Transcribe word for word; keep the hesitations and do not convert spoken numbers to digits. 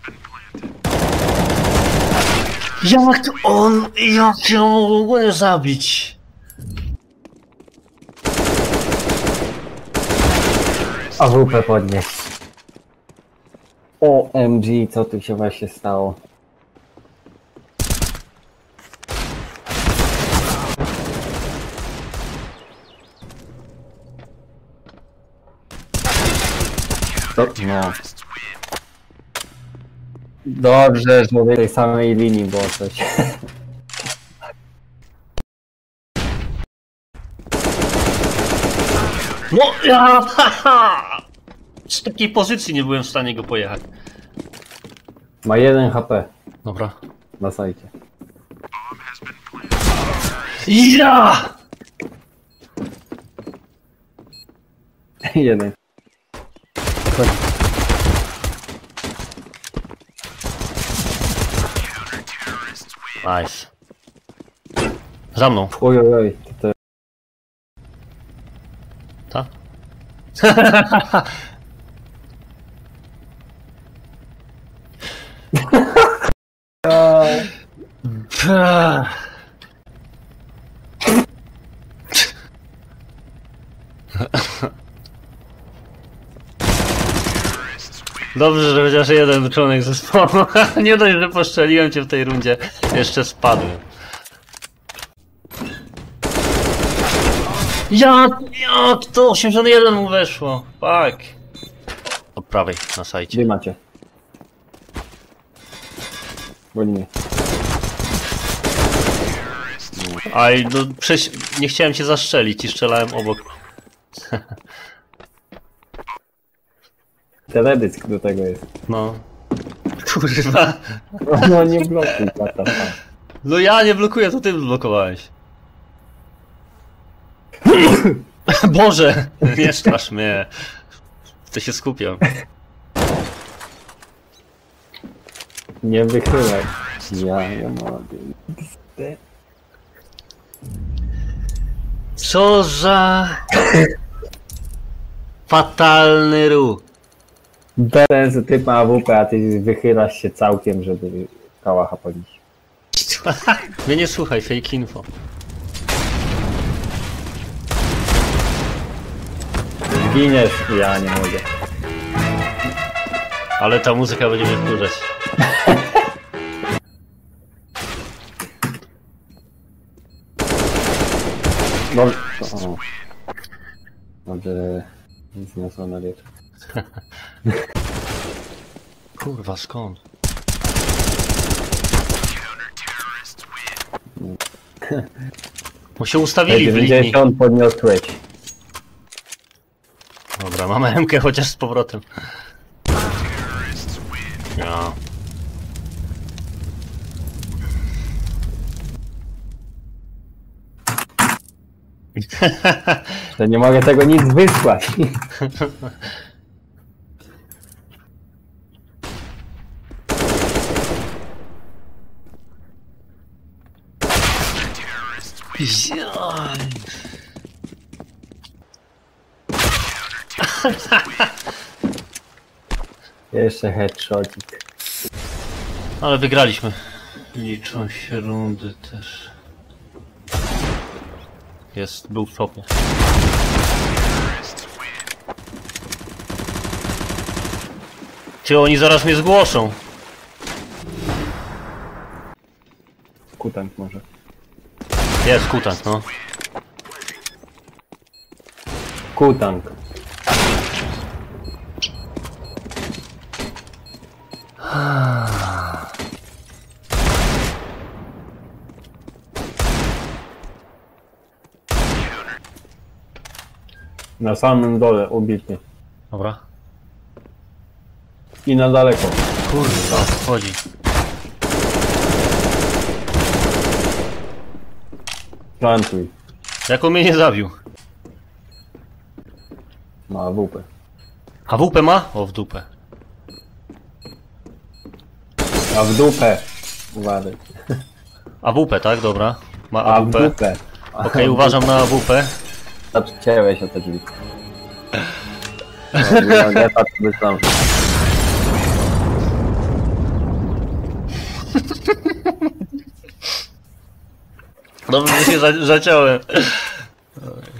Jak on, jak ją mogłem zabić? A W P podnieść. O M G, co tu się właśnie stało? To, no. Dobrze, że w tej samej linii było coś. No ja, haha! Z takiej pozycji nie byłem w stanie go pojechać. Ma jeden H P Dobra. na sajcie. Ja! Jeden. Nice. Za mną. Oj, oj, oj. To... Ta? Dobrze, że chociaż jeden członek zespołu. Nie dość, że poszczeliłem cię w tej rundzie, jeszcze spadłem. Jak, jak to osiemdziesiąt jeden mu weszło? Fuck. Od prawej, na sajcie. Gdzie macie? Boli mnie. Aj, no przecież nie chciałem cię zastrzelić i strzelałem obok. Teledysk do tego jest. No. Kurwa. No nie blokuj, tata. No ja nie blokuję, to ty blokowałeś. Boże! Nie strasz mnie. To się skupiam. Nie wychylaj. Ja nie mogę. Co za... fatalny ruch. Bez sensu, typ ma A W P, a ty wychylasz się całkiem, żeby kałacha podnieść. Mnie nie słuchaj, fake info. Giniesz, ja nie mogę. Ale ta muzyka będzie mnie wkurzać. Dobrze. O. Dobrze, zniosła na wieczór. Kurwa, skąd? Bo się ustawili w linii. dziewięćdziesiąt podniosłeś. Dobra, mamy M-kę chociaż z powrotem. Ja. To nie mogę tego nic wysłać. Jeszcze headshotik. Ale wygraliśmy. Liczą się rundy też. Jest, był w topie. Czy oni zaraz mnie zgłoszą? Kutank może. Jest kutank, no. Kutank. Na samym dole, ubitnie. Dobra. I na daleko. Kurwa, wchodzi. Plantuj. Jak on mnie nie zabił? Ma A W P. A W P ma? O, w dupę. A w dupę. Uważaj. A W P, tak? Dobra. Ma A A w W P. dupę. Okej, okay, uważam na A W P. Zacięłeś o te drzwi. No, ja tak myślałem. Dobrze, że się za zaciąłem.